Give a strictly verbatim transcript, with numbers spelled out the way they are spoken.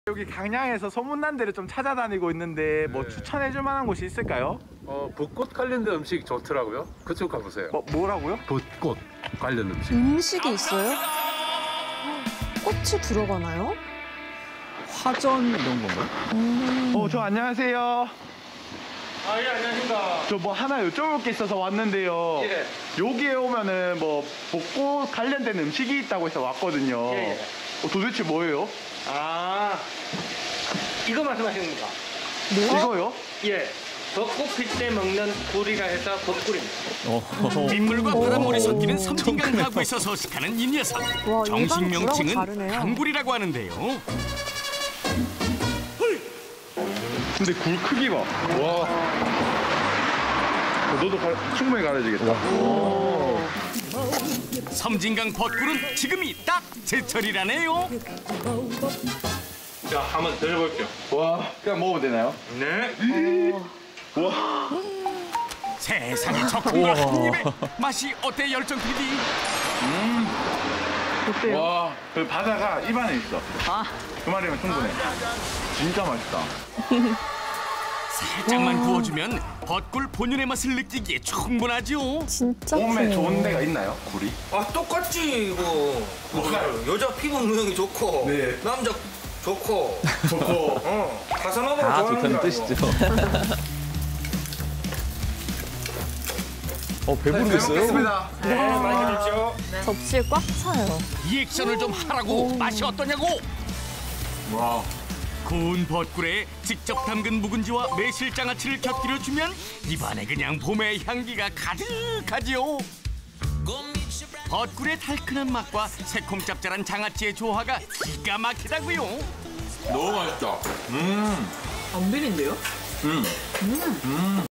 여기 강량에서 소문난 데를 좀 찾아다니고 있는데 뭐 네. 추천해줄 만한 곳이 있을까요? 어, 벚꽃 관련된 음식이 좋더라고요. 그쪽 가보세요. 뭐, 뭐라고요? 벚꽃 관련 음식. 음식이 있어요? 꽃이 들어가나요? 화전 이런 건가요? 음. 어, 저 안녕하세요. 아, 예, 안녕하십니까. 저 뭐 하나 여쭤볼 게 있어서 왔는데요. 예. 여기에 오면은 뭐 벚꽃 관련된 음식이 있다고 해서 왔거든요. 예, 예. 어, 도대체 뭐예요? 아, 이거 말씀하시는 겁니까? 이거요? 예. 벚꽃 필 때 먹는 굴이라 해서 벚굴입니다. 민물과 바닷물이 섞이는 섬진강 가구에서 서식하는 이 녀석. 와, 정식 일반 굴하고 명칭은 다르네요. 강굴이라고 하는데요. 근데 굴 크기 봐. 와. 어, 너도 가, 충분히 가려지겠다. 섬진강 벚굴은 지금이 딱 제철이라네요. 자, 한번 드셔볼게요. 와, 그냥 먹어도 되나요? 네. 와. 세상에 저 큰 걸 한 입에 맛이 어때 열정 피디? 어때요? 와, 그 바다가 입안에 있어. 아. 그 말이면 충분해. 진짜 맛있다. 살짝만 구워주면 벚굴 본연의 맛을 느끼기에 충분하죠. 진짜 몸에 크네요. 좋은 데가 있나요? 굴이? 아 똑같지 이거. 여자 피부 무형이 좋고 네. 남자 좋고 좋고. 어 가사노바가 다 좋아하는 좋다는 거야, 뜻이죠. 어, 잘 배부르겠어요? 먹겠습니다. 네, 많이 드십시오. 접시에 꽉 차요. 리액션을 좀 하라고. 맛이 어떠냐고. 와. 구운 벚굴에 직접 담근 묵은지와 매실장아찌를 곁들여 주면 입안에 그냥 봄의 향기가 가득하지요. 벚굴의 달큰한 맛과 새콤 짭짤한 장아찌의 조화가 기가 막히다고요. 너무 맛있다. 음. 안 비린데요? 음. 음.